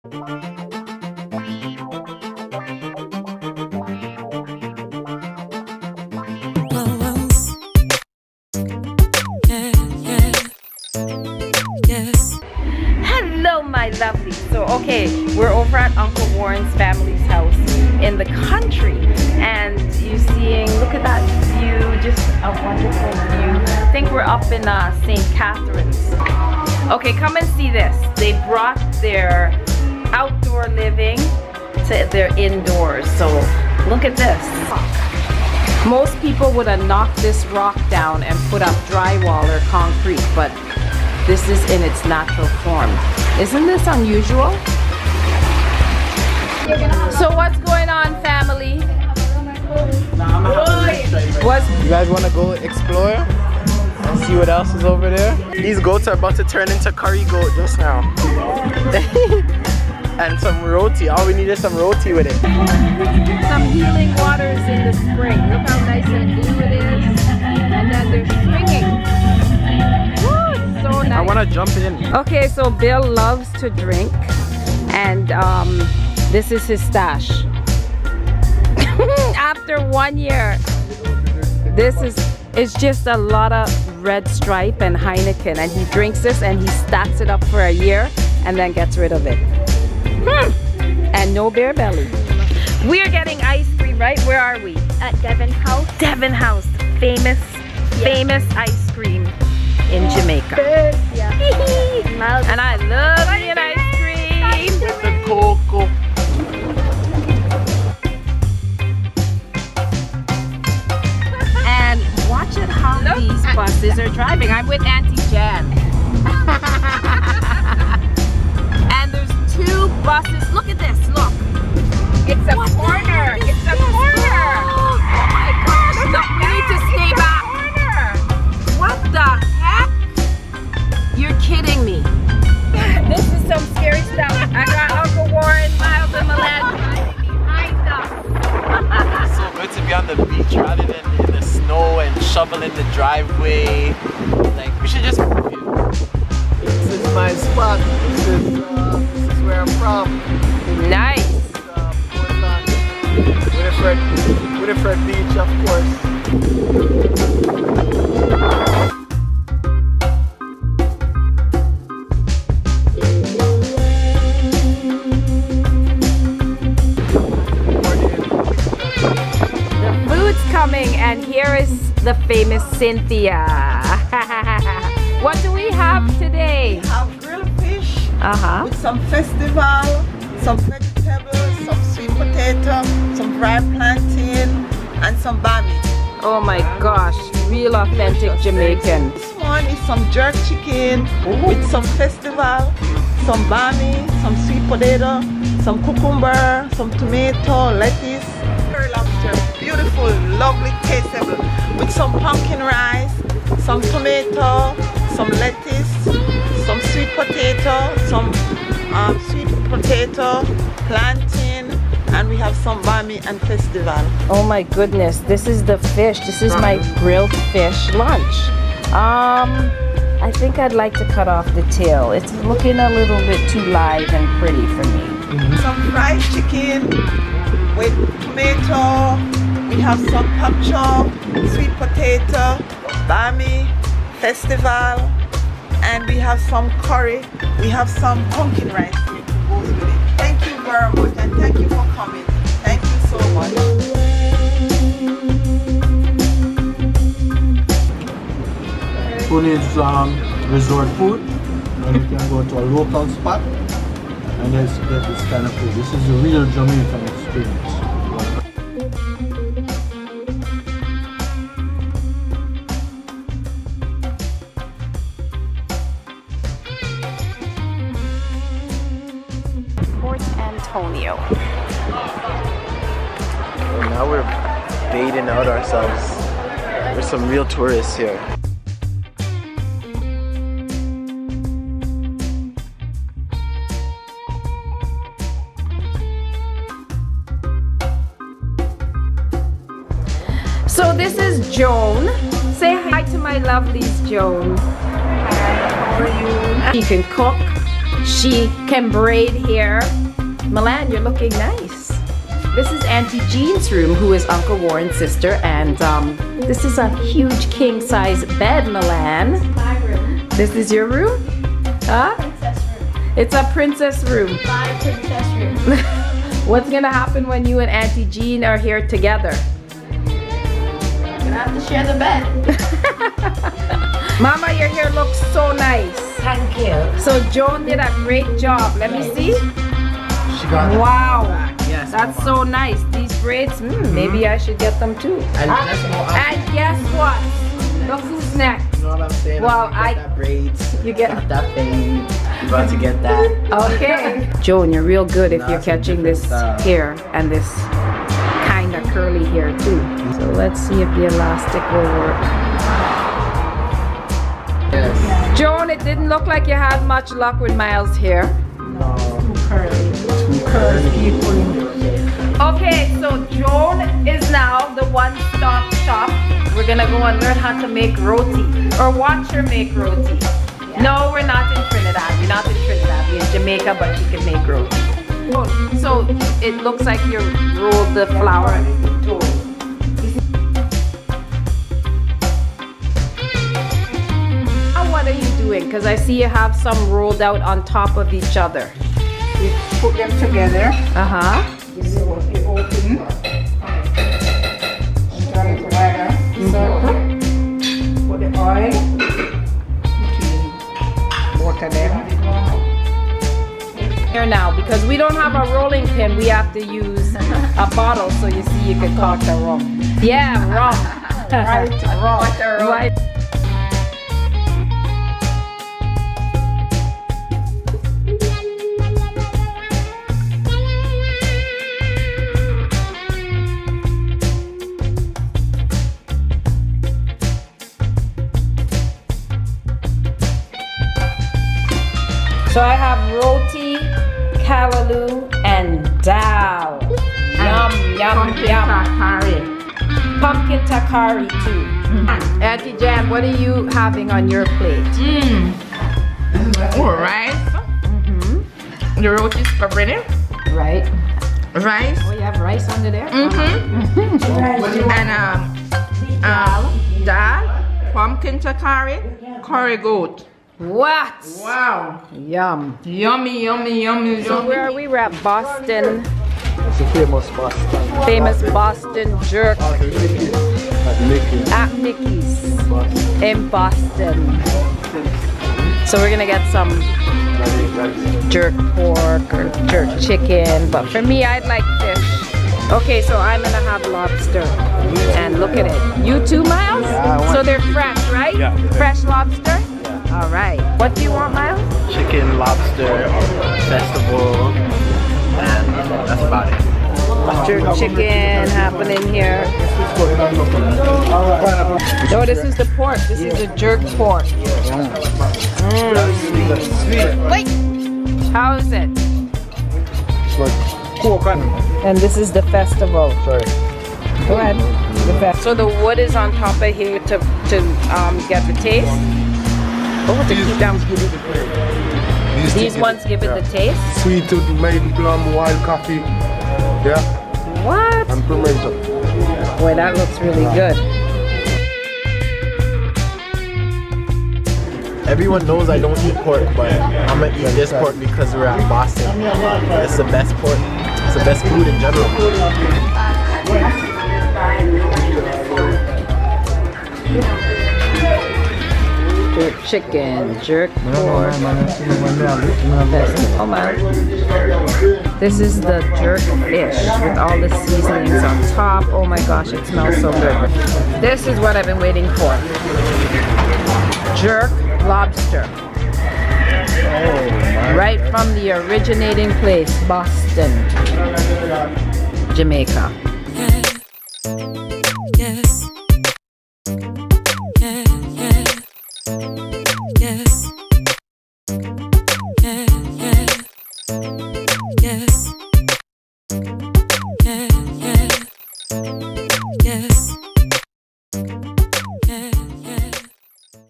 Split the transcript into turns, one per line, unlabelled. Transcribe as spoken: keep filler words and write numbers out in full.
Hello, my lovely. So, okay, we're over at Uncle Warren's family's house in the country, and you're seeing, look at that view, just a wonderful view. I think we're up in uh, Saint Catharines. Okay, come and see this. They brought their outdoor living to their indoors. So, look at this. Most people would have knocked this rock down and put up drywall or concrete, but this is in its natural form. Isn't this unusual? So what's going on, family? What's
You guys want to go explore and see what else is over there? These goats are about to turn into curry goat just now. And some roti. All we need is some roti with it.
some healing waters in the spring? Look how nice and blue it is. And then they're swinging. Woo, it's so nice.
I want to jump in.
Okay, so Bill loves to drink, and um, this is his stash. After one year, this is it's just a lot of Red Stripe and Heineken, and he drinks this and he stacks it up for a year and then gets rid of it. Hmm. And no beer belly. We're getting ice cream, right? Where are we?
At Devon House.
Devon House, famous,
Yeah.
famous ice cream in Jamaica.
Yeah.
And I love me an ice cream.
With the cocoa.
And watch it how these buses are driving. I'm with Auntie Jan. And there's two buses. Look at this, look. It's a what corner. It's a corner. Oh my gosh. Look, we need to stay back. What the heck? You're kidding me. This is some scary stuff. I got Uncle Warren, Miles, and Milan behind us.
So good to be on the beach rather than in the snow and shoveling the driveway. Like, we should just move here. This is my spot. This is, uh, this is where I'm from.
Nice.
Winifred, Winifred Beach, of course.
The food's coming, and here is the famous Cynthia. What do we have today?
We have grilled fish
Uh-huh.
with some festival, some vegetables, some sweet potato, some fried plantain, and some bami.
Oh my gosh, real authentic Jamaican.
This one is some jerk chicken with some festival, some bami, some sweet potato, some cucumber, some tomato, lettuce. Curry lobster, beautiful, lovely, tasteable, with some pumpkin rice, some tomato, some lettuce, some sweet potato, some um, sweet potato, plantain, and we have some bami and festival.
Oh my goodness, this is the fish. This is my grilled fish lunch. Um, I think I'd like to cut off the tail. It's looking a little bit too live and pretty for me.
Some fried chicken with tomato. We have some pork chop, sweet potato, bami, festival, and we have some curry. We have some pumpkin rice. Goes with it. Thank you very much, and thank you for coming. Thank you so much.
Who needs um, resort food, and you can go to a local spot and just get this kind of food. This is a real Jamaican experience.
Port Antonio.
And now we're bathing out ourselves. There's some real tourists here.
So this is Joan. Say hi to my lovelies, Joan.
How are you?
She can cook, She can braid hair. Milan, you're looking nice. This is Auntie Jean's room, who is Uncle Warren's sister, and um, this is a huge king-size bed, Milan.
My room.
This is your room? Huh?
Princess room.
It's a princess room.
My princess room.
What's gonna happen when you and Auntie Jean are here together?
We're gonna have to share the bed.
Mama, your hair looks so nice.
Thank you.
So Joan did a great job. Let me see.
She got that
Wow.
back. Yes.
That's so nice. These braids, mm, maybe I should get them too.
And just know I'm-
And guess what? Look who's next.
You know what I'm saying?
Well,
I'm gonna
I-
get that braids.
You get-
got that fade. You about to get that.
Okay. Joan, you're real good if
Nah,
you're
it's a
catching this
different style.
hair and this kind of curly hair too. So let's see if the elastic will work.
Yes.
Joan, it didn't look like you had much luck with Miles' hair.
No.
Curly.
Too curly.
Okay, so Joan is now the one-stop shop. We're gonna go and learn how to make roti, or watch her make roti. No, we're not in Trinidad. We're not in Trinidad. We're in Jamaica, but she can make roti. So it looks like you rolled the flour. Now what are you doing? Because I see you have some rolled out on top of each other.
We put them together.
Uh-huh.
This is what we open. Turn it together. Circle. Put the oil. Water them.
Here now, because we don't have a rolling pin, we have to use a bottle, so you see you can call the rum. Yeah, rum.
Right, rum.
Right. So I have roti, callaloo, and dal. Yum, yum, yum.
Curry.
Pumpkin takari too. Auntie Jan, what are you having on your plate?
Oh, rice.
Mm-hmm.
The roti spaghetti.
Right.
Rice.
Oh, you have rice under there?
Mm-hmm. And um, um, dal, pumpkin takari, curry goat.
What?
Wow.
Yum.
Yummy, yummy, yummy,
So
yummy.
where are we? We're at Boston,
It's a famous Boston.
famous Boston jerk
At Mickey.
at Mickey's in Boston. So we're gonna get some jerk pork or jerk chicken, but for me, I'd like fish. Okay, so I'm gonna have lobster, and look at it. You too, Miles?
Yeah, I want
So they're fresh, right?
Yeah.
Fresh lobster? All right. What do you want, Miles?
Chicken, lobster, festival, and that's about it.
Jerk chicken happening here. No, this is the pork. This is the jerk pork. Mm. Wait! How is it? And this is the festival.
Sorry.
Go ahead. The fest- so the wood is on top of here to, to um, get the taste. Oh, to keep them. These ones give it the taste.
Sweetened maiden plum, wild coffee, yeah,
What?
and pimento.
Boy, that looks really good.
Everyone knows I don't eat pork, but I'm gonna eat this pork because we're at Boston. It's the best pork. It's the best food in general.
Jerk chicken, jerk pork. Oh my. This is the jerk fish with all the seasonings on top. Oh my gosh, it smells so good. This is what I've been waiting for. Jerk lobster. Right from the originating place, Boston, Jamaica.